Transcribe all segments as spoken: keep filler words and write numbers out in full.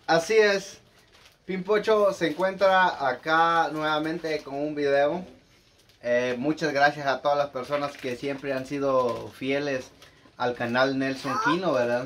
Así es, Pimpocho se encuentra acá nuevamente con un video. Eh, muchas gracias a todas las personas que siempre han sido fieles al canal Nelson Quino, ¿verdad?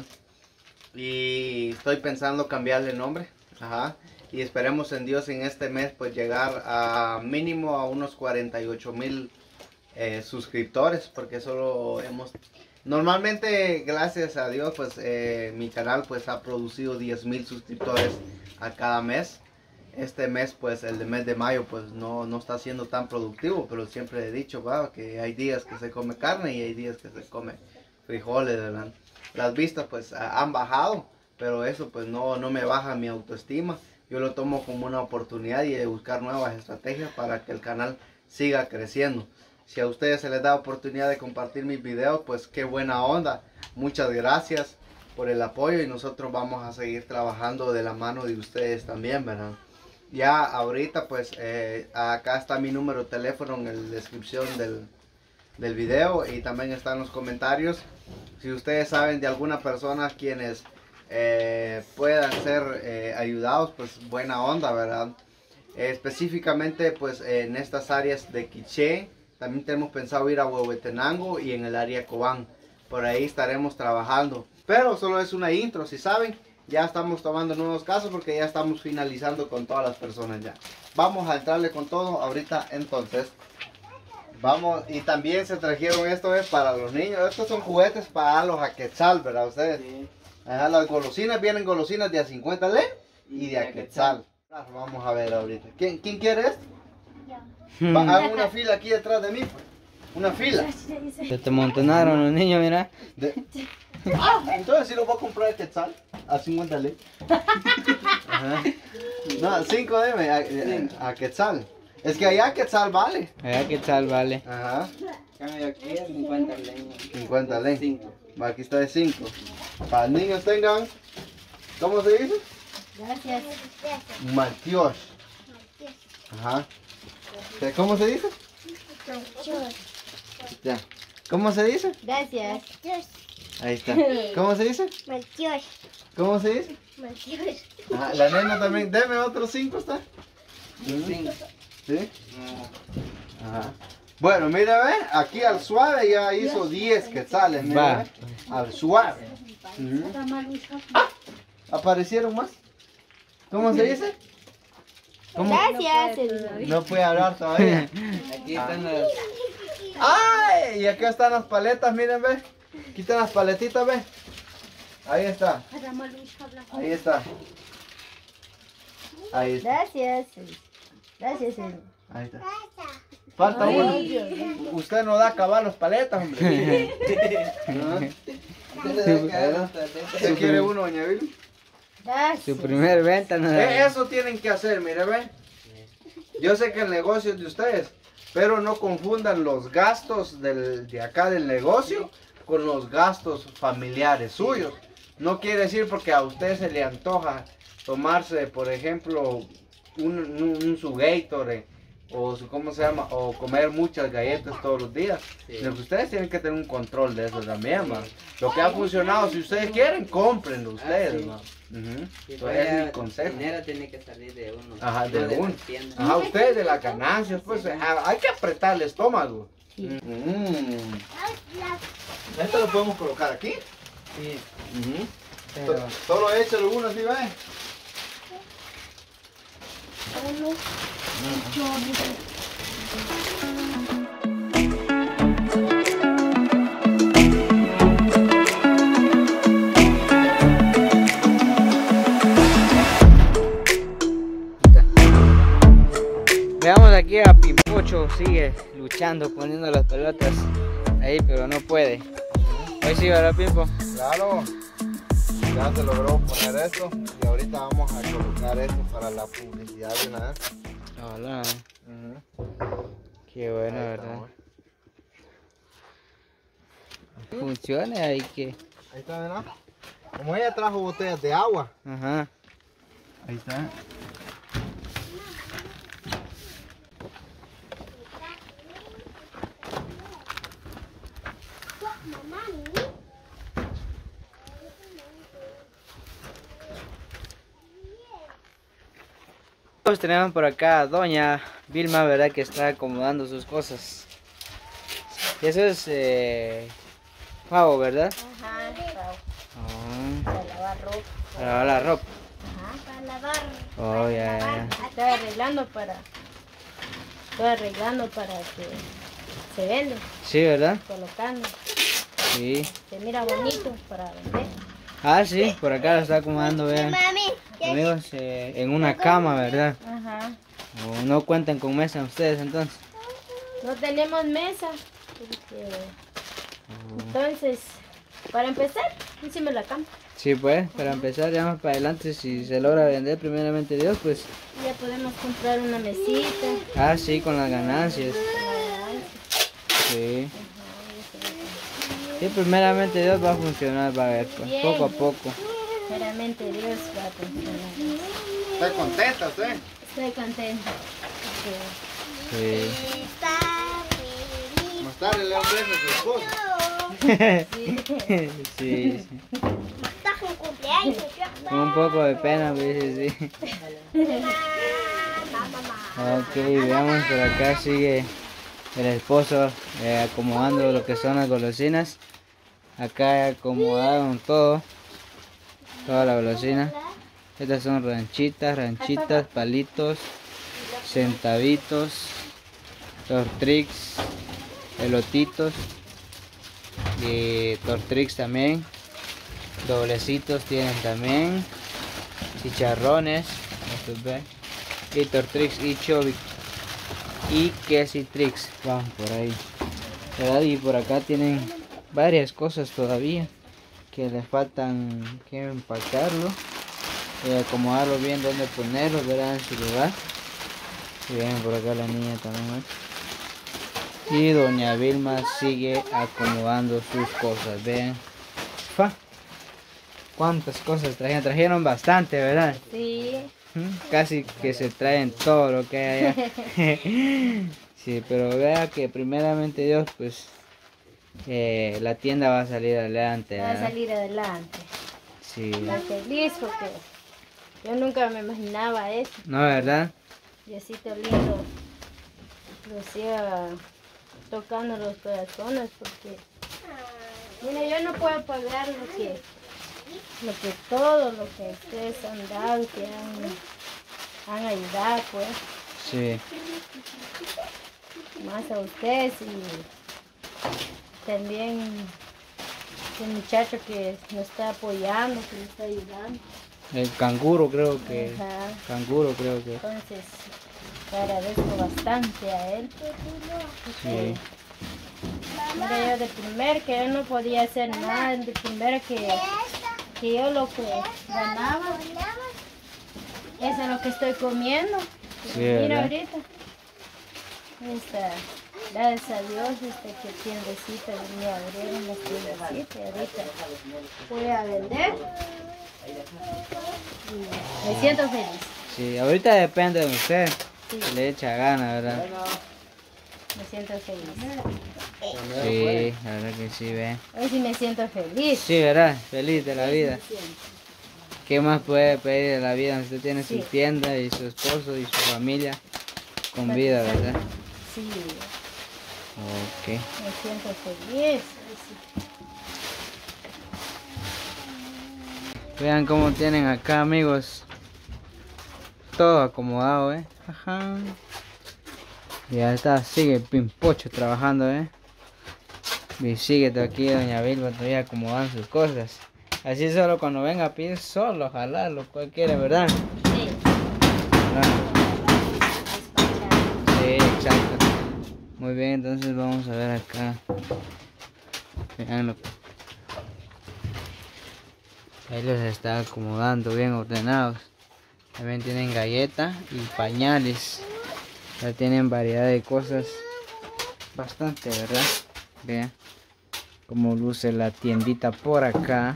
Y estoy pensando cambiarle el nombre. Ajá. Y esperemos en Dios en este mes pues llegar a mínimo a unos cuarenta y ocho mil eh, suscriptores, porque solo hemos... Normalmente, gracias a Dios, pues eh, mi canal pues ha producido diez mil suscriptores a cada mes. Este mes, pues el de mes de mayo, pues no, no está siendo tan productivo, pero siempre he dicho, wow, que hay días que se come carne y hay días que se come frijoles, ¿verdad? Las vistas pues han bajado, pero eso pues no, no me baja mi autoestima. Yo lo tomo como una oportunidad y de buscar nuevas estrategias para que el canal siga creciendo. Si a ustedes se les da oportunidad de compartir mis videos, pues qué buena onda. Muchas gracias por el apoyo y nosotros vamos a seguir trabajando de la mano de ustedes también, ¿verdad? Ya ahorita pues eh, acá está mi número de teléfono en la descripción del, del video y también está en los comentarios. Si ustedes saben de alguna persona quienes eh, puedan ser eh, ayudados, pues buena onda, ¿verdad? Eh, específicamente pues en estas áreas de Quiché. También tenemos pensado ir a Huehuetenango y en el área Cobán. Por ahí estaremos trabajando. Pero solo es una intro, si saben. Ya estamos tomando nuevos casos porque ya estamos finalizando con todas las personas ya. Vamos a entrarle con todo ahorita entonces. Vamos, y también se trajeron esto es para los niños. Estos son juguetes para los Aquetzal, ¿verdad ustedes? Sí. Ajá, las golosinas vienen golosinas de a cincuenta le y de Aquetzal. Vamos a ver ahorita. ¿Quién, ¿quién quiere esto? Va, hagan una fila aquí detrás de mí, pues. Una fila. Se te montonaron los niños, mira. De... Ah, entonces sí lo voy a comprar el Quetzal a cincuenta le. Ajá. No, cinco deme a, a, a Quetzal. Es que allá Quetzal vale. Allá Quetzal vale. Ajá. Cambio aquí a cincuenta le. cincuenta le. cinco. Aquí está de cinco. Para los niños tengan. ¿Cómo se dice? Gracias. Maltiosh. Ajá. ¿Cómo se dice? Ya. ¿Cómo se dice? Gracias. Ahí está. ¿Cómo se dice? Maltiosh. ¿Cómo se dice? Maltiosh. Ajá, la nena también. Deme otros cinco, ¿está? cinco. ¿Sí? Ajá. Bueno, mira, ve, aquí al suave ya hizo diez quetzales, mira, ve. Al suave. Uh-huh. Ah, ¿aparecieron más? ¿Cómo se dice? ¿Cómo? Gracias. No puede hablar todavía. Aquí están las... ¡Ay! Y acá están las paletas, miren, ve. Aquí están las paletitas, ve. Ahí está. Ahí está. Ahí está. Gracias. Gracias. Ahí está. Falta uno. Usted no da a acabar las paletas, hombre. ¿No? ¿Usted quiere uno, doña Vili? Su primer venta no Eh, Eso tienen que hacer, mire, ve. Yo sé que el negocio es de ustedes, pero no confundan los gastos del, de acá del negocio con los gastos familiares suyos. No quiere decir porque a usted se le antoja tomarse, por ejemplo, un, un, un su Gatorade o su, ¿cómo se llama? O comer muchas galletas todos los días. Sí. Lo que ustedes tienen que tener un control de eso también, man. Lo que ha funcionado, si ustedes quieren, cómprenlo ustedes, ah, sí. man. Uh-huh. Entonces es mi consejo. El dinero tiene que salir de uno. Ajá, de, de uno. Ajá, ustedes de las ganancias, pues sí. Hay que apretar el estómago. Sí. Mm. Esto lo podemos colocar aquí. Sí. Uh-huh. Pero... Solo échalo uno así, ¿ves? Veamos aquí a Pimpocho, sigue luchando, poniendo las pelotas ahí, pero no puede. Hoy sí, ¿verdad, Pimpo? Claro, ya se logró poner esto y ahorita vamos a colocar esto para la publicidad de una vez. Hola. Uh-huh. Qué bueno, ahí ¿verdad? Está, funciona, hay que... Ahí está, ¿verdad? Como ella trajo botellas de agua. Ajá. Ahí está. amigos, tenemos por acá a doña Vilma, ¿verdad? Que está acomodando sus cosas. Y eso es eh, pavo, ¿verdad? Ajá, para, Oh, para lavar ropa. para lavar la ropa. Ajá, para lavar. Oh, ya, ya. Estoy arreglando para... Estoy arreglando para que se vende, Sí, ¿verdad? colocando. Sí. Se mira bonito para vender. Ah, sí, por acá lo está acomodando, vean. Amigos, eh, en una cama, ¿verdad? Ajá. Oh, no cuentan con mesa ustedes entonces. No tenemos mesa. Porque... Entonces, para empezar, hicimos la cama. Sí, pues, para empezar ya más para adelante, si se logra vender primeramente Dios, pues, Ya podemos comprar una mesita. ah, sí, con las ganancias. Sí. Sí, primeramente Dios va a funcionar, va a ver, pues, Bien. poco a poco. Realmente Dios va a funcionar. ¿Está contenta usted? Estoy contenta. porque Sí. Mostrarle un beso a su esposo. Sí. Sí, sí. Estás en cumpleaños. Con un poco de pena, pues, sí. Ok, veamos, por acá sigue el esposo eh, acomodando lo que son las golosinas. Acá acomodaron todo, toda la golosina. Estas son ranchitas, ranchitas, palitos, centavitos, tortrix, elotitos y tortrix también. Doblecitos tienen también, chicharrones, estos ven, y tortrix y chovic y quesitrix, van por ahí, ¿verdad? Y por acá tienen varias cosas todavía que les faltan que empacarlo y acomodarlo bien donde ponerlo, ¿verdad? En su lugar. Y ven por acá la niña también, ¿eh? Y doña Vilma sigue acomodando sus cosas, vean. ¡Fa! ¿Cuántas cosas trajeron? Trajeron bastante, ¿verdad? Sí. ¿Mm? Casi que se traen todo lo que hay allá. Sí, pero vea que primeramente Dios, pues eh, la tienda va a salir adelante, Va a ¿verdad? salir adelante. Sí. Estoy feliz porque yo nunca me imaginaba eso. ¿No, verdad? Diosito lindo lo siga tocando los corazones porque mire, yo no puedo pagar lo que lo que todo lo que ustedes han dado, que han, han ayudado, pues Sí. más a ustedes y también el muchacho que nos está apoyando, que nos está ayudando. El canguro creo que... Ajá. Canguro creo que... Entonces le agradezco bastante a él. Sí. Mira, yo de primer que yo no podía hacer nada, de primer que, que yo lo que ganaba, eso es lo que estoy comiendo. Sí, Mira ¿verdad? ahorita, esta, gracias a Dios, este que tiendecita venía a abrir una tiendecita y ahorita voy a vender y me siento feliz. Sí, ahorita depende de usted. Sí, Le echa gana, ¿verdad? me siento feliz. Sí, la verdad que sí, ve. Hoy sí me siento feliz. Sí, ¿verdad? Feliz de la vida. Sí, sí. ¿Qué más puede pedir de la vida? Usted tiene su Sí. tienda y su esposo y su familia con vida, ¿verdad? Sí, Ok. me siento feliz. Sí. Vean cómo tienen acá, amigos. Todo acomodado, ¿eh? Ajá. Y ya está, sigue el Pimpocho trabajando, ¿eh? Y sigue aquí doña Vilma todavía acomodando sus cosas. Así solo cuando venga a pedir, solo jalarlo, cualquiera, ¿verdad? Sí. ¿Verdad? Sí, exacto. Muy bien, entonces vamos a ver acá. Veanlo. Ahí los está acomodando bien ordenados. También tienen galletas y pañales. Ya tienen variedad de cosas. Bastante, ¿verdad? Vean cómo luce la tiendita por acá.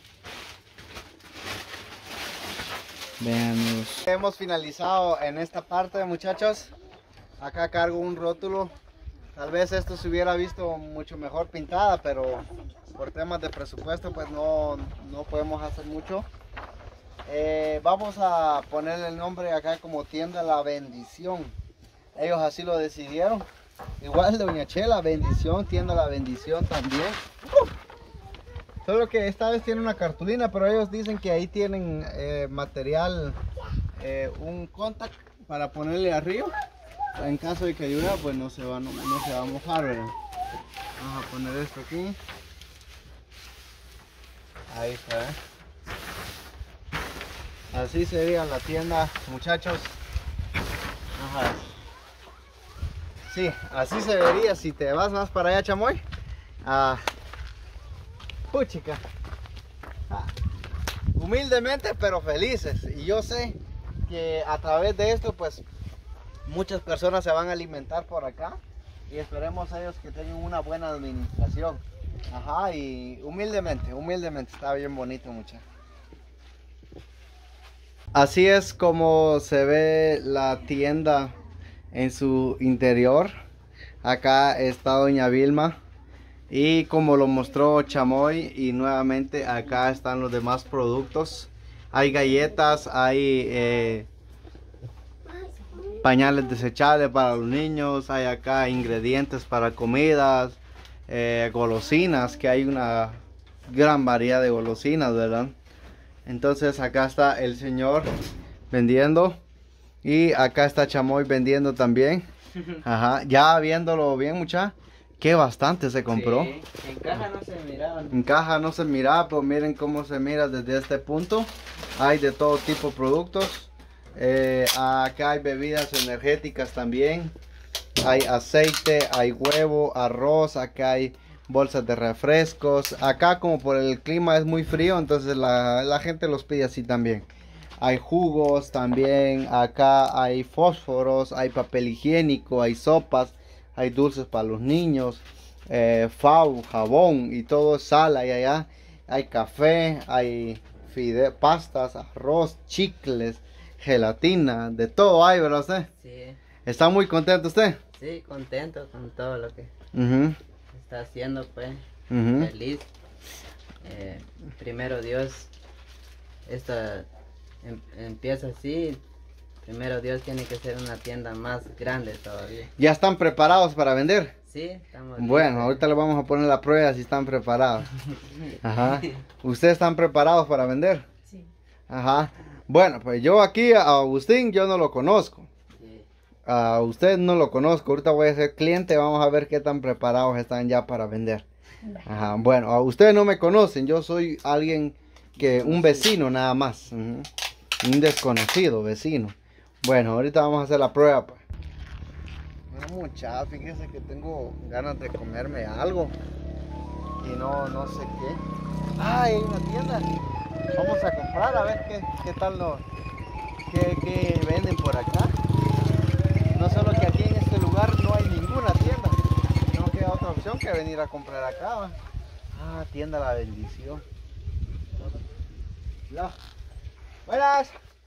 Vean, amigos. Hemos finalizado en esta parte, muchachos. Acá cargo un rótulo. Tal vez esto se hubiera visto mucho mejor pintada, pero por temas de presupuesto pues no, no podemos hacer mucho. Eh, vamos a ponerle el nombre acá como Tienda La Bendición. Ellos así lo decidieron. Igual Doña Chela, Bendición, Tienda La Bendición también. Uh, solo que esta vez tiene una cartulina, pero ellos dicen que ahí tienen eh, material, eh, un contact para ponerle arriba. En caso de que llueva, pues no se va, no, no se va a mojar, ¿verdad? Vamos a poner esto aquí. Ahí está, ¿eh? Así sería la tienda, muchachos. Ajá. Sí, así se vería si te vas más para allá, Chamoy. Ah, puchica. Ah, humildemente pero felices. Y yo sé que a través de esto, pues muchas personas se van a alimentar por acá. Y esperemos a ellos que tengan una buena administración. Ajá, y humildemente, humildemente, está bien bonito, muchachos. Así es como se ve la tienda en su interior. Acá está Doña Vilma y como lo mostró Chamoy, y nuevamente acá están los demás productos. Hay galletas, hay eh, pañales desechables para los niños, hay acá ingredientes para comidas, eh, golosinas, que hay una gran variedad de golosinas, ¿verdad? Entonces acá está el señor vendiendo y acá está Chamoy vendiendo también. Ajá, ya viéndolo bien, mucha, que bastante se compró. Sí, en caja no se miraban. En caja no se mira, pero miren cómo se mira desde este punto. Hay de todo tipo de productos. Eh, acá hay bebidas energéticas también. Hay aceite, hay huevo, arroz, acá hay bolsas de refrescos. Acá como por el clima es muy frío, entonces la, la gente los pide así también. Hay jugos también, acá hay fósforos, hay papel higiénico, hay sopas, hay dulces para los niños, eh, fau, jabón y todo, sal hay allá. Hay café, hay fide, pastas, arroz, chicles, gelatina, de todo hay, ¿verdad usted? Sí. ¿Está muy contento usted? Sí, contento con todo lo que Uh-huh. está haciendo, pues. Uh-huh. Feliz. Eh, primero Dios, esta em, empieza así. Primero Dios tiene que ser una tienda más grande todavía. ¿Ya están preparados para vender? Sí, estamos Bueno, listos. ahorita le vamos a poner la prueba si están preparados. Ajá. ¿Ustedes están preparados para vender? Sí. Ajá. Bueno, pues yo aquí a Agustín yo no lo conozco. Sí. A usted no lo conozco. Ahorita voy a ser cliente. Vamos a ver qué tan preparados están ya para vender. Ajá. Bueno, a ustedes no me conocen. Yo soy alguien que, un vecino nada más. Ujú. Un desconocido vecino. Bueno, ahorita vamos a hacer la prueba, pues. No, mucha, fíjese que tengo ganas de comerme algo. Y no, no sé qué. Ah, hay una tienda. Vamos a comprar a ver qué, qué tal lo, qué, qué venden por acá. No solo que aquí en este lugar no hay ninguna tienda. No queda otra opción que venir a comprar acá, ¿va? Ah, tienda La Bendición. No. Buenas.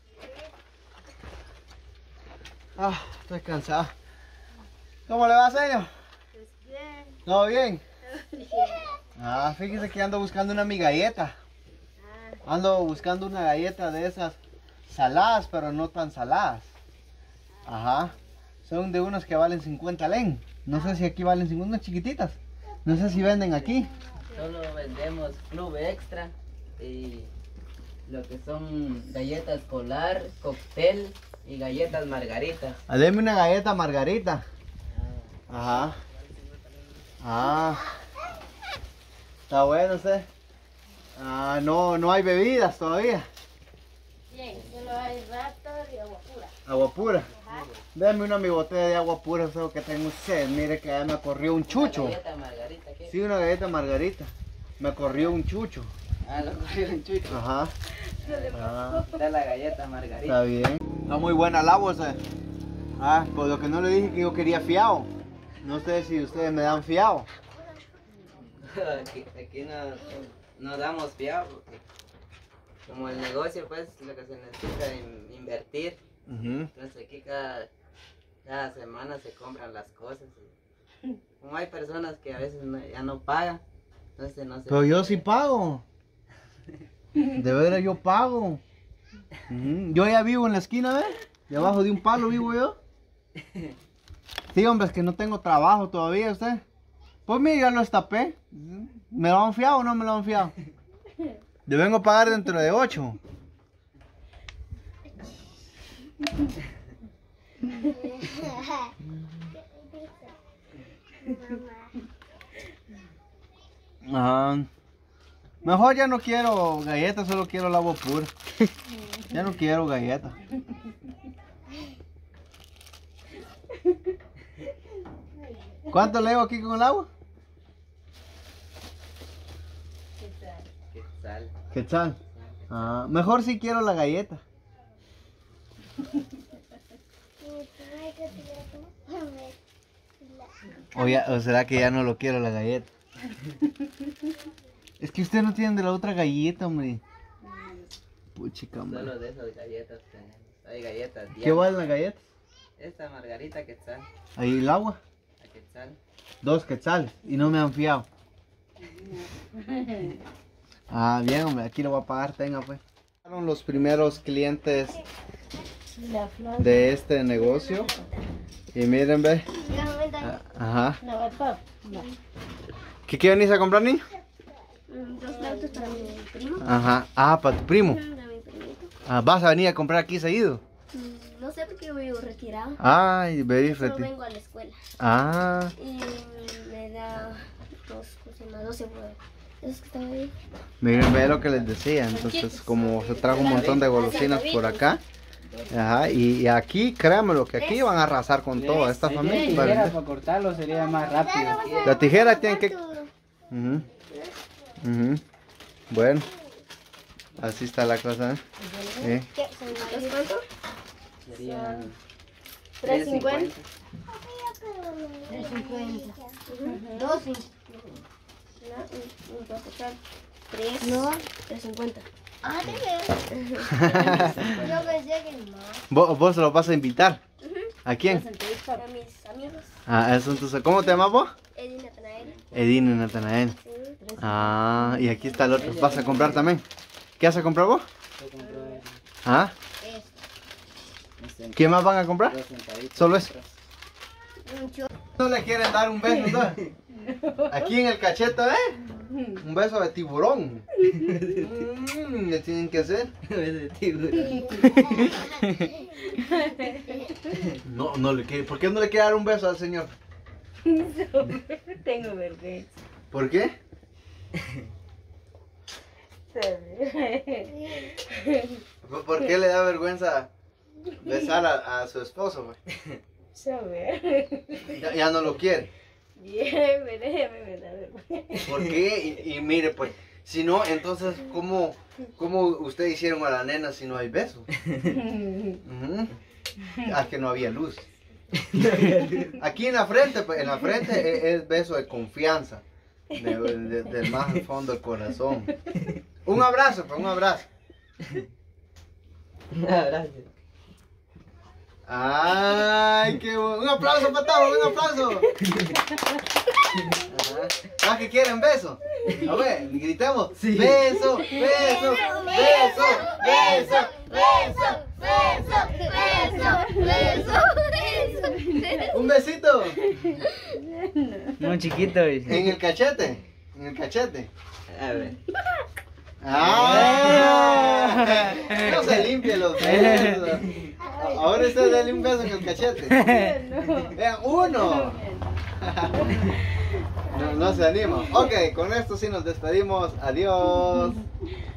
Ah, estoy cansado. ¿Cómo le va, señor? Pues bien. ¿Todo bien? Bien. Ah, fíjese que ando buscando una mi galleta. Ah, Ando buscando una galleta de esas saladas, pero no tan saladas. Ajá. Son de unas que valen cincuenta len. No sé si aquí valen cincuenta, unas chiquititas. No sé si venden aquí. Solo vendemos Club Extra y lo que son galletas Polar, cóctel y galletas Margarita. Ah, deme una galleta margarita. Ajá. Ah. Está bueno usted. Ah, no, no hay bebidas todavía. bien, solo hay rato y agua pura. Agua pura. Ajá. Deme una mi botella de agua pura, solo que tengo sed. Mire que ya me corrió un chucho. Una galleta Margarita, ¿qué? Sí, una galleta margarita. Me corrió un chucho. Ah, lo cogieron chucho. Ajá. Ah, Está la galleta Margarita. está bien. Está muy buena la bolsa. Ah, pues lo que no le dije que yo quería fiado. No sé si ustedes me dan fiado. Aquí, aquí no, no damos fiado porque como el negocio pues lo que se necesita es in- invertir. Ujú. Entonces aquí cada, cada semana se compran las cosas. Y como hay personas que a veces no- ya no pagan, entonces no se... Pero yo sí pago. De veras yo pago. Ujú. Yo ya vivo en la esquina, ¿ves? Debajo de un palo vivo yo. Sí, hombre, es que no tengo trabajo todavía, usted. Pues mire, ya lo estapé. ¿Me lo han fiado o no me lo han fiado? Yo vengo a pagar dentro de ocho. Ah, mejor ya no quiero galletas, solo quiero el agua pura. Ya no quiero galletas. ¿Cuánto le hago aquí con el agua? Quetzal. Quetzal. Ah, mejor si quiero la galleta. O, ya, o será que ya no lo quiero la galleta. Es que usted no tiene de la otra galleta, hombre. Puchica, hombre. Solo de esas galletas tenemos. Hay galletas. ¿Qué valen las galletas? Esta margarita quetzal. Ahí el agua. A quetzal. Dos quetzales. Y no me han fiado. Ah, bien, hombre. Aquí lo voy a pagar. Tenga, pues. Fueron los primeros clientes La flor. de este negocio. Y miren, ve. Ah, ajá. No, el pop. No. ¿Qué, qué venís a comprar, niño? Dos flautas para mi primo. Ajá. Ah, para tu primo. Para mi primito. Ah, ¿vas a venir a comprar aquí seguido? Mm, No sé por qué vivo retirado. Ay, venís Solo reti- vengo a la escuela. Ah, Y me da dos, ¿cómo se llama? doce huevos. Esos que están ahí. miren, ve lo que les decía. Entonces, como se trajo un montón de golosinas por acá. Ajá, y, y aquí, créanmelo, que aquí van a arrasar con todo. Esta Si familia. tijera ¿vale? para cortarlo sería más rápido. La tijera tiene que... Ujú. Ujú. Bueno, así está la cosa, ¿eh? ¿Eh? ¿Qué? ¿Son dos cuánto? Serían tres cincuenta. tres cincuenta. Dos cincuenta. No, un total. Tres. No. Tres cincuenta. Ah, te veo. Yo pensé que más. ¿Vos, vos lo vas a invitar? ¿A quién? Para mis amigos. Ah, eso entonces. ¿Cómo te llamas vos? Edith Natanael. Edine y Natanael. Sí. Ah, y aquí está el otro. ¿Vas a comprar también? ¿Qué vas a comprar vos? ¿Ah? Esto. ¿Qué más van a comprar? dos centavitos. Solo eso. Un cho- ¿No le quieren dar un beso entonces? Aquí en el cachete, ¿eh? Un beso de tiburón. Mm, ¿qué tienen que hacer? Ese tiburón. No, no le quiere. ¿Por qué no le quiere dar un beso al señor? Tengo vergüenza. ¿Por qué? ¿Por por qué le da vergüenza besar a, a su esposo, güey? Saber. Ya, ya no lo quiere. Bien, me me da vergüenza. ¿Por qué? Y, y mire, pues, si no, entonces, ¿cómo, cómo ustedes hicieron a la nena si no hay beso? Ujú. Ah, que no había luz. Aquí en la frente, pues, en la frente es, es beso de confianza. De, de- del más al fondo del corazón. Un abrazo, pues, un abrazo. Un abrazo. Ay, qué bueno. Un aplauso para todos, un aplauso. Ajá. ¿Ah, que quieren beso? A ver, gritemos. Beso, beso, beso, beso, beso, beso, beso, beso, beso. Un besito. No, chiquito. En el cachete. En el cachete. A ver. ¡Ah! No se limpie los dedos. Ahora usted dale un beso en el cachete. Vean, uno. No, no se anima. Ok, con esto sí nos despedimos. Adiós.